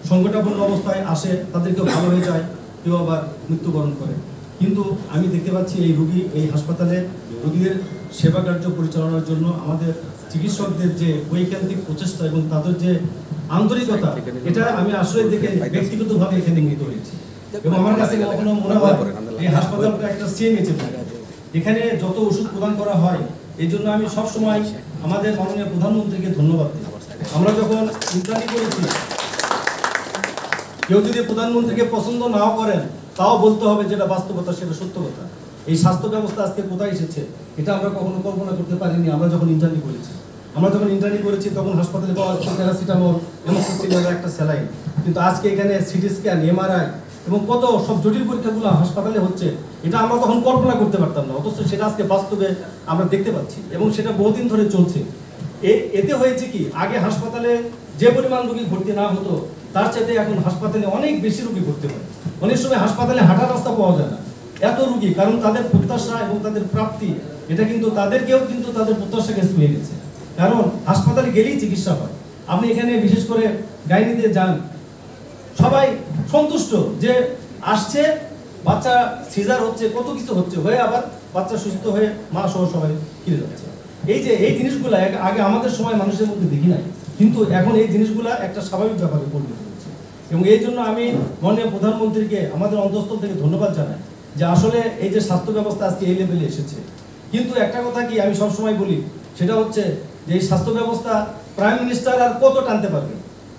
সংকটাপন্ন অবস্থায় আসে, তাদেরকেও ভালো হয়ে যায়, কেউ আবার মৃত্যুবরণ করে। কিন্তু আমি দেখতে পাচ্ছি এই হাসপাতালে রোগীদের সেবা কার্য পরিচালনার জন্য আমাদের চিকিৎসকদের যে বৈজ্ঞানিক প্রচেষ্টা এবং তাদের যে আন্তরিকতা, এটা আমি আসলে দেখে ব্যক্তিগতভাবে এখানে নিয়ে হয়েছি। এবং আমার কাছে কখনো মনে হয় এই হাসপাতালটা একটা সিএমএইচ, এখানে যত ওষুধ প্রদান করা হয়, এই জন্য আমি সবসময় আমাদের মাননীয় প্রধানমন্ত্রীকে ধন্যবাদ দিই। আমরা যখন ইন্টারনি করেছি, কেউ যদি প্রধানমন্ত্রীকে পছন্দ নাও করেন, তাও বলতে হবে যেটা বাস্তবতা, সেটা সত্য কথা। এই স্বাস্থ্য ব্যবস্থা আজকে কোথায় এসেছে, এটা আমরা কখনো কল্পনা করতে পারিনি। আমরা যখন ইন্টারনি করেছি তখন হাসপাতালে পাওয়া যাচ্ছে প্যারাসিটামল, এমোক্সিসিলিনের একটা স্যালাইন, কিন্তু আজকে এখানে সিটি স্ক্যান, এমআরআই এবং কত সব জটিল পরীক্ষাগুলো হাসপাতালে হচ্ছে, এটা আমরা তখন কল্পনা করতে পারতাম না, অথচ সেটা আজকে বাস্তবে আমরা দেখতে পাচ্ছি এবং সেটা বহুদিন ধরে চলছে। এতে হয়েছে কি, আগে হাসপাতালে যে পরিমাণ রোগী ভর্তি না হতো, তার চাইতে এখন হাসপাতালে অনেক বেশি রোগী ভর্তি হয়। অনেক সময় হাসপাতালে হাঁটার রাস্তা পাওয়া যায় না, এত রোগী, কারণ তাদের প্রত্যাশা এবং তাদের প্রাপ্তি, এটা কিন্তু তাদেরকেও কিন্তু তাদের প্রত্যাশাকে ছুঁয়ে গেছে। কারণ হাসপাতালে গেলেই চিকিৎসা হয়। আপনি এখানে বিশেষ করে গাইনিতে যান, সবাই সন্তুষ্ট যে আসছে, বাচ্চা সিজার হচ্ছে, কত কিছু হচ্ছে, হয়ে আবার বাচ্চা সুস্থ হয়ে মা সহ সবাই ফিরে যাচ্ছে। এই জিনিসগুলো আগে আমাদের সময় মানুষের মধ্যে দেখি নাই, কিন্তু এখন এই জিনিসগুলো একটা স্বাভাবিক ব্যাপারে পরিণত হচ্ছে। এবং এই জন্য আমি মাননীয় প্রধানমন্ত্রীকে আমাদের অন্তঃস্থল থেকে ধন্যবাদ জানাই যে আসলে এই যে স্বাস্থ্য ব্যবস্থা আজকে এই লেভেলে এসেছে। কিন্তু একটা কথা কি আমি সবসময় বলি, সেটা হচ্ছে যে এই স্বাস্থ্য ব্যবস্থা প্রাইম মিনিস্টার আর কত টানতে পারবে,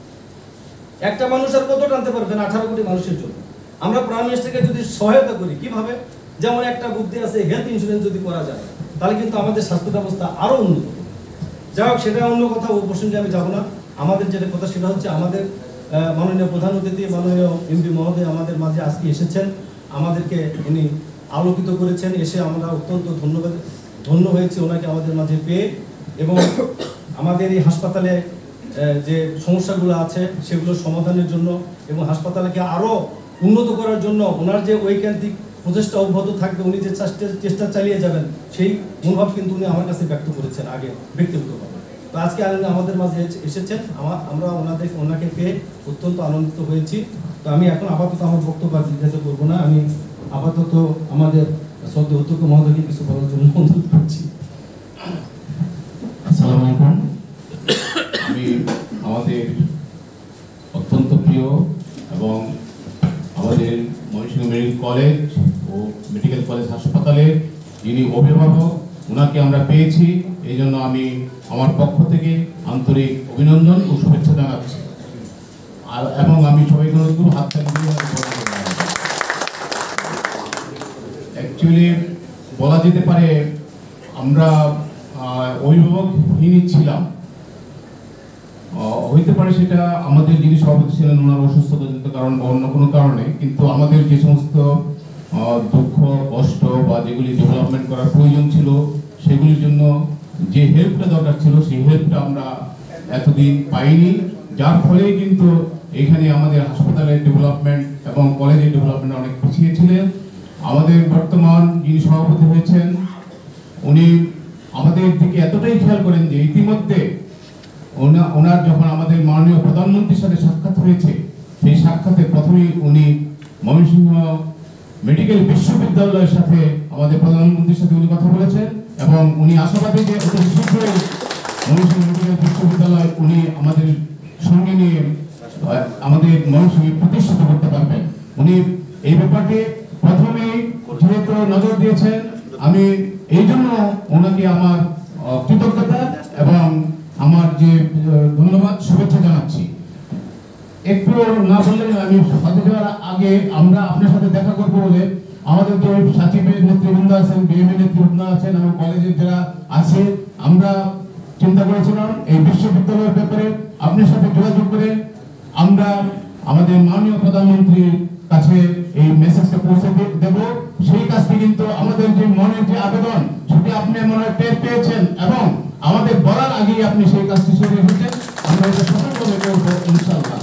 একটা মানুষ আর কত টানতে পারবেন 18 কোটি মানুষের জন্য। আমরা প্রাইম মিনিস্টারকে যদি সহায়তা করি, কিভাবে, যেমন একটা বুদ্ধি আছে, হেলথ ইন্স্যুরেন্স যদি করা যায়, তাহলে কিন্তু আমাদের স্বাস্থ্য ব্যবস্থা আরো উন্নত হবে। যাই হোক, সেটা অন্য কথা, ও প্রসঙ্গে আমি যাব না। আমাদের যেটা কথা সেটা হচ্ছে আমাদের মাননীয় প্রধান অতিথি, মাননীয় এমপি মহোদয় আমাদের মাঝে আজকে এসেছেন, আমাদেরকে ইনি আলোকিত করেছেন। এসে আমরা অত্যন্ত ধন্য হয়েছি ওনাকে আমাদের মাঝে পেয়ে। এবং আমাদের এই হাসপাতালে যে সমস্যাগুলো আছে সেগুলো সমাধানের জন্য এবং হাসপাতালকে আরো উন্নত করার জন্য ওনার যে ঐকান্তিক প্রচেষ্টা অব্যাহত থাকবে, উনি যে চেষ্টা চালিয়ে যাবেন, সেই মনোভাব কিন্তু উনি আমার কাছে ব্যক্ত করেছেন আগে ব্যক্তিগতভাবে। তো আজকে আমাদের মাঝে এসেছেন, আমরা ওনাকে পেয়ে অত্যন্ত আনন্দিত হয়েছি। তো আমি এখন আপাতত আমার বক্তব্য দীর্ঘায়িত করবো না, আমি আপাতত আমাদের শ্রদ্ধেয় অধ্যক্ষ মহোদয়কে কিছু বলার জন্য অনুরোধ করছি। আসসালামু আলাইকুম। আমি আমাদের অত্যন্ত প্রিয় এবং আমাদের ময়মনসিংহ মেডিকেল কলেজ ও মেডিকেল কলেজ হাসপাতালের যিনি অভিভাবক, ওনাকে আমরা পেয়েছি। এই জন্য আমি আমার পক্ষ থেকে আন্তরিক অভিনন্দন ও শুভেচ্ছা জানাচ্ছি। এবং আমি সবাইকে অনুরোধ করব হাততালি দিয়ে অ্যাকচুয়ালি বলা যেতে পারে আমরা অভিভাবকহীনই ছিলাম। হইতে পারে সেটা আমাদের যিনি সভাপতি ছিলেন ওনার অসুস্থতাজনিত কারণ বা অন্য কোনো কারণে, কিন্তু আমাদের যে সমস্ত দুঃখ কষ্ট বা যেগুলি ডেভেলপমেন্ট করার প্রয়োজন ছিল, সেগুলির জন্য যে হেল্পটা দরকার ছিল সেই হেল্পটা আমরা এতদিন পাইনি, যার ফলে কিন্তু এখানে আমাদের হাসপাতালের ডেভেলপমেন্ট এবং কলেজের ডেভেলপমেন্ট অনেক পিছিয়ে ছিলেন। আমাদের বর্তমান যিনি সভাপতি হয়েছেন উনি আমাদের দিকে এতটাই খেয়াল করেন যে ইতিমধ্যে ওনার যখন আমাদের মাননীয় প্রধানমন্ত্রীর সাথে সাক্ষাৎ হয়েছে, সেই সাক্ষাতে প্রথমেই উনি ময়মনসিংহ মেডিকেল বিশ্ববিদ্যালয়ের সাথে আমাদের প্রধানমন্ত্রীর সাথে উনি কথা বলেছেন এবং উনি আশাবাদী যে অতি শীঘ্রই ময়মনসিংহ মেডিকেল বিশ্ববিদ্যালয় উনি আমাদের সঙ্গে নিয়ে আমাদের ময়মনসিংহে প্রতিষ্ঠিত করতে পারবেন। উনি এই ব্যাপারটি প্রথমেই যেহেতু নজর দিয়েছেন, আমি এই জন্য ওনাকে আমার কৃতজ্ঞতা এবং আমার যে ধন্যবাদ শুভেচ্ছা জানাচ্ছি। একটু না বললে আমি সাথে যাওয়ার আগে আমরা আপনার সাথে দেখা করবো বলে আমাদের যে সাচিবের নেতৃবৃন্দ আছেন, বিএমএ নেতৃবৃন্দ আছেন এবং কলেজের যারা আছে, আমরা চিন্তা করেছিলাম এই বিশ্ববিদ্যালয়ের ব্যাপারে আপনার সাথে যোগাযোগ করে আমরা আমাদের মাননীয় প্রধানমন্ত্রীর কাছে এই মেসেজটা পৌঁছে দেব। সেই কাজটি কিন্তু আমাদের যে মনের যে আবেদন সেটি আপনি মনে হয় টের পেয়েছেন এবং আমাদের বলার আগেই আপনি সেই কাজটি সেরে এসেছেন। আমরা এটা সফলভাবে করব ইনশাআল্লাহ।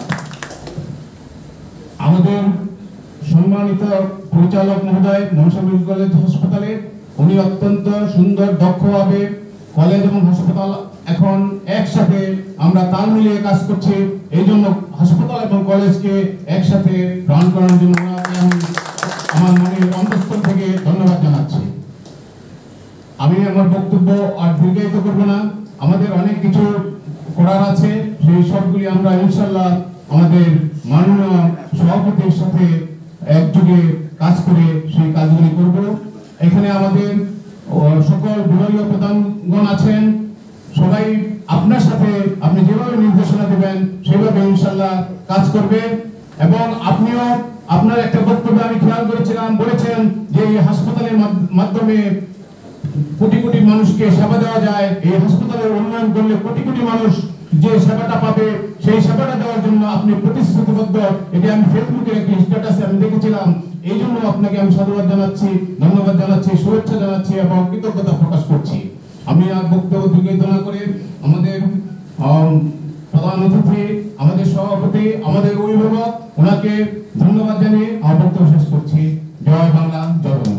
আমাদের সম্মানিত পরিচালক মহোদয় ময়মনসিংহ মেডিকেল কলেজ হাসপাতালে উনি অত্যন্ত সুন্দর দক্ষভাবে কলেজ এবং হাসপাতাল এখন একসাথে আমরা তাল মিলিয়ে কাজ করছি। এই জন্য হাসপাতাল এবং কলেজকে একসাথে রান করার জন্য আমি আমার মনের অন্তঃস্থল থেকে ধন্যবাদ জানাচ্ছি। আমি আমার বক্তব্য আর দীর্ঘায়িত করব না। আমাদের অনেক কিছু করার আছে, সেই সবগুলি আমরা ইনশাআল্লাহ আমাদের মাননীয় সভাপতির সাথে একযোগে কাজ করে সেই কাজগুলি করব। এখানে আমাদের সকল বিভাগীয় প্রধানগণ আছেন, সবাই আপনার সাথে আপনি যেভাবে নির্দেশনা দেবেন সেভাবে ইনশাআল্লাহ কাজ করবে। এবং আপনিও আপনার একটা বক্তব্যে আমি খেয়াল করেছিলাম, বলেছেন যে এই হাসপাতালের মাধ্যমে কোটি কোটি মানুষকে সেবা দেওয়া যায়, এই হাসপাতালের উন্নয়ন করলে কোটি কোটি মানুষ যে সেবাটা পাবে সেই সেবাটা দেওয়ার জন্য আপনি প্রতিশ্রুতিবদ্ধ। এটি আমি ফেসবুকের একটি স্ট্যাটাসে আমি দেখেছিলাম। এই জন্য আপনাকে আমি সাধুবাদ জানাচ্ছি, ধন্যবাদ জানাচ্ছি, শুভেচ্ছা জানাচ্ছি এবং কৃতজ্ঞতা প্রকাশ করছি। আমি আর বক্তব্য দীর্ঘায়িত না করে আমাদের প্রধান অতিথি, আমাদের সভাপতি, আমাদের অভিভাবক, ওনাকে ধন্যবাদ জানিয়ে আমার বক্তব্য শেষ করছি। জয় বাংলা, জয় বাংলা।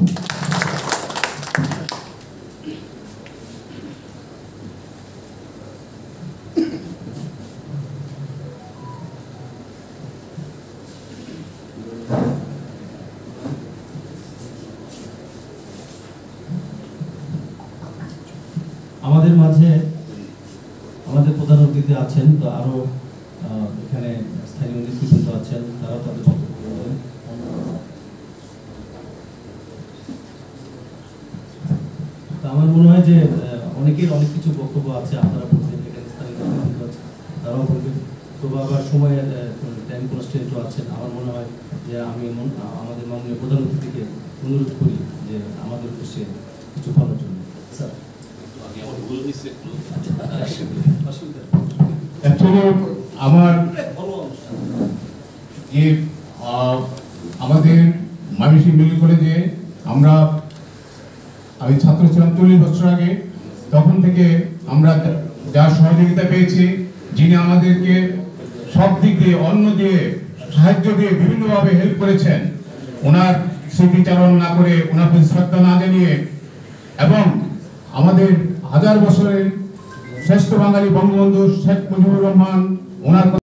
আমাদের মাঝে আমাদের প্রধান অতিথি আছেন, তো আরো এখানে স্থানীয় নেতৃবৃন্দ আছেন, তারাও তাদের বক্তব্য বলবেন। তো আমার মনে হয় যে অনেকের অনেক কিছু বক্তব্য আছে, আপনারা বলবেন, এখানে স্থানীয় নেতৃবৃন্দ আছে তারাও বলবেন। তো আবার সময়ের টাইম কনস্ট্রেন্টও আছেন। আমার মনে হয় যে আমি আমাদের মাননীয় প্রধান অতিথিকে অনুরোধ করি যে আমাদের উদ্দেশ্যে কিছু বলার জন্য। স্যার আমার যে আমাদের ময়মনসিংহ মেডিকেল কলেজে আমি ছাত্র ছিলাম 40 বছর আগে, তখন থেকে আমরা যার সহযোগিতা পেয়েছি, যিনি আমাদেরকে সব দিক দিয়ে অন্ন দিয়ে সাহায্য দিয়ে বিভিন্নভাবে হেল্প করেছেন, ওনার স্মৃতিচারণ না করে, ওনার প্রতি শ্রদ্ধা না জানিয়ে, এবং আমাদের হাজার বছরের শ্রেষ্ঠ বাঙালি বঙ্গবন্ধু শেখ মুজিবুর রহমান, ওনার